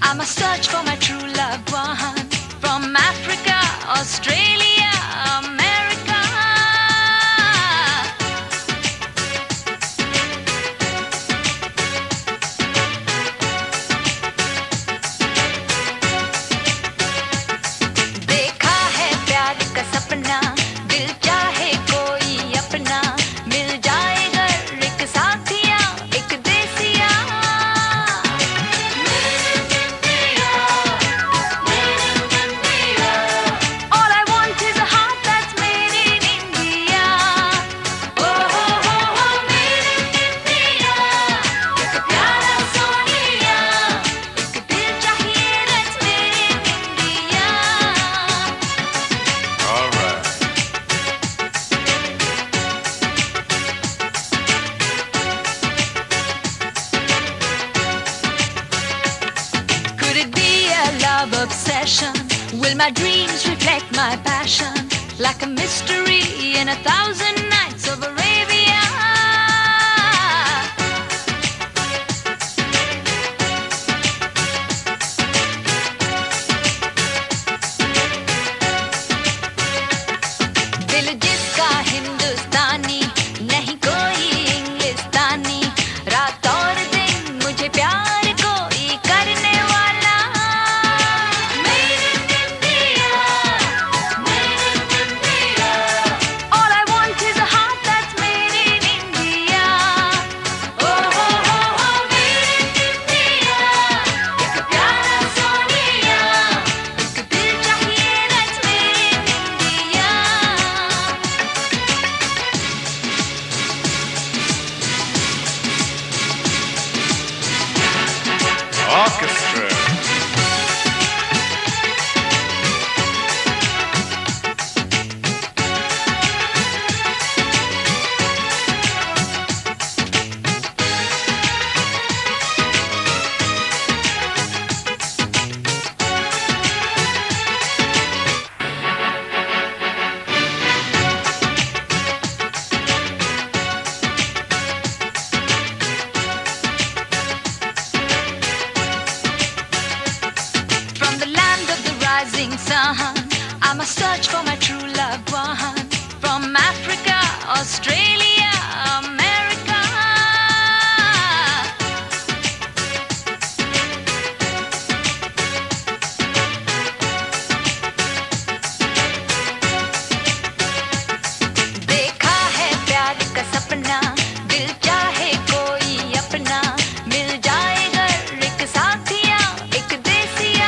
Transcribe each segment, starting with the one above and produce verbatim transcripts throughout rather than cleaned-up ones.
I must search for my true loved one from Africa, Australia, America. देखा है प्यार का सपना, दिल चाहे कोई अपना, मिल जाए घर एक साथिया, एक देसिया. All I want is a heart that's made in India. Oh ho ho ho, made in India. एक प्यारा सोनिया, एक दिल चाहिए that's made in India. All right. Could it be a love obsession? Will my dreams reflect my passion? Like a mystery in a thousand nights of Arabia. दिल जिसका हिंदुस्तानी, नहीं कोई इंग्लिस्तानी, रात और दिन मुझे प्यार कोई करने वाला. Made in India, made in India. All I want is a heart that's made in India. Oh ho ho ho, made in India. एक प्यारा सोनिया, एक दिल चाहिए that's made in India. Orchestra. From the land of the rising sun, I must search for my true loved one from Africa, Australia, America. देखा है प्यार का सपना, दिल चाहे कोई अपना, मिल जाए घर एक साथिया, एक देसिया.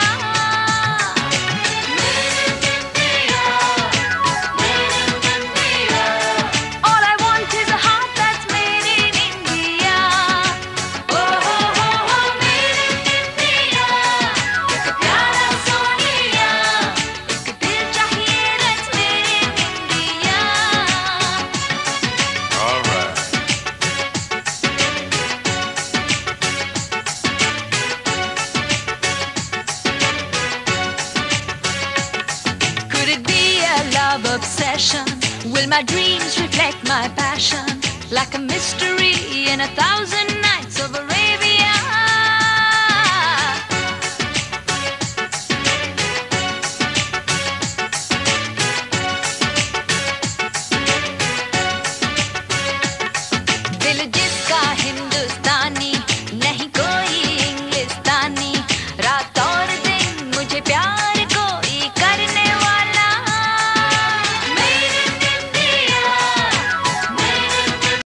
All I want is a heart that's made in India. Oh ho ho ho, made in India. एक प्यारा सोनिया, एक दिल चाहिए that's made in India. All right. Could it be a love obsession? Will my dreams reflect my passion? Like a mystery in a thousand